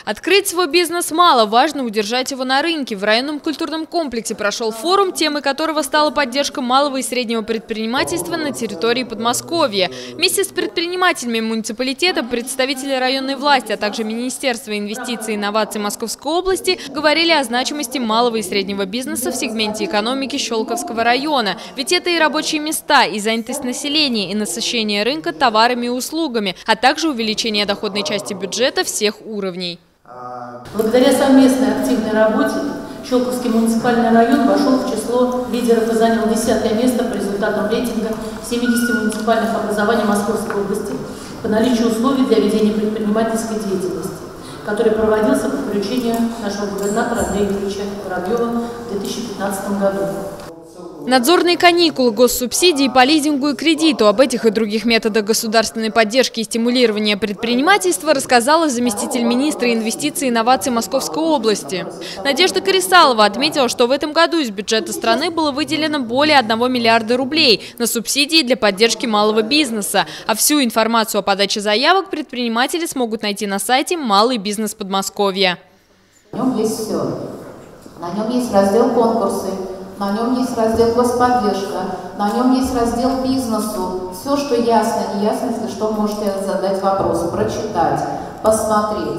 Открыть свой бизнес мало, важно удержать его на рынке. В районном культурном комплексе прошел форум, темой которого стала поддержка малого и среднего предпринимательства на территории Подмосковья. Вместе с предпринимателями муниципалитета, представители районной власти, а также Министерства инвестиций и инноваций Московской области говорили о значимости малого и среднего бизнеса в сегменте экономики Щелковского района. Ведь это и рабочие места, и занятость населения, и насыщение рынка товарами и услугами, а также увеличение доходной части бюджета всех уровней. Благодаря совместной активной работе Щелковский муниципальный район вошел в число лидеров и занял 10-е место по результатам рейтинга 70 муниципальных образований Московской области по наличию условий для ведения предпринимательской деятельности, который проводился по поручению нашего губернатора Андрея Юрьевича Воробьева в 2015 году. Надзорные каникулы, госсубсидии по лизингу и кредиту. Об этих и других методах государственной поддержки и стимулирования предпринимательства рассказала заместитель министра инвестиций и инноваций Московской области. Надежда Корисалова отметила, что в этом году из бюджета страны было выделено более 1 миллиарда рублей на субсидии для поддержки малого бизнеса. А всю информацию о подаче заявок предприниматели смогут найти на сайте «Малый бизнес Подмосковья». На нем есть все. На нем есть раздел «Конкурсы». На нем есть раздел «Господдержка», на нем есть раздел «Бизнесу». Все, что ясно, не ясно, если что, можете задать вопросы, прочитать, посмотреть.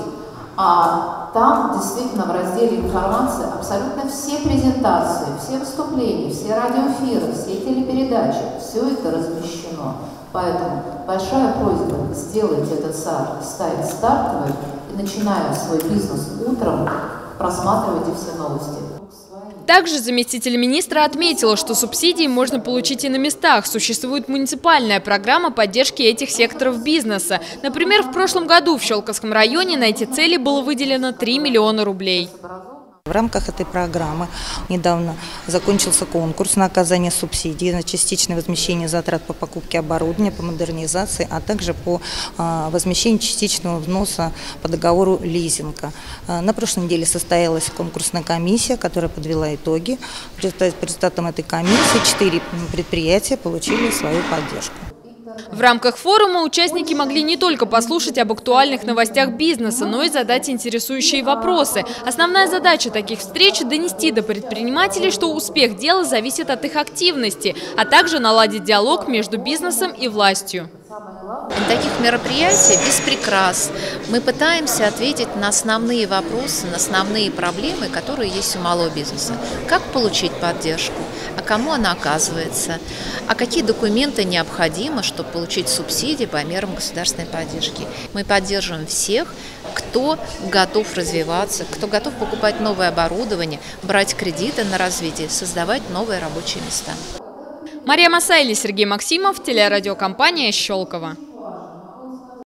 А там действительно в разделе «Информация» абсолютно все презентации, все выступления, все радиоэфиры, все телепередачи, все это размещено. Поэтому большая просьба, сделайте этот сайт стартовый и, начиная свой бизнес утром, просматривайте все новости. Также заместитель министра отметила, что субсидии можно получить и на местах. Существует муниципальная программа поддержки этих секторов бизнеса. Например, в прошлом году в Щелковском районе на эти цели было выделено 3 миллиона рублей. В рамках этой программы недавно закончился конкурс на оказание субсидий на частичное возмещение затрат по покупке оборудования, по модернизации, а также по возмещению частичного взноса по договору лизинга. На прошлой неделе состоялась конкурсная комиссия, которая подвела итоги. По результатам этой комиссии 4 предприятия получили свою поддержку. В рамках форума участники могли не только послушать об актуальных новостях бизнеса, но и задать интересующие вопросы. Основная задача таких встреч – донести до предпринимателей, что успех дела зависит от их активности, а также наладить диалог между бизнесом и властью. Таких мероприятий без прикрас. Мы пытаемся ответить на основные вопросы, на основные проблемы, которые есть у малого бизнеса. Как получить поддержку? А кому она оказывается? А какие документы необходимы, чтобы получить субсидии по мерам государственной поддержки? Мы поддерживаем всех, кто готов развиваться, кто готов покупать новое оборудование, брать кредиты на развитие, создавать новые рабочие места. Мария Масайли, Сергей Максимов, телерадиокомпания «Щелково».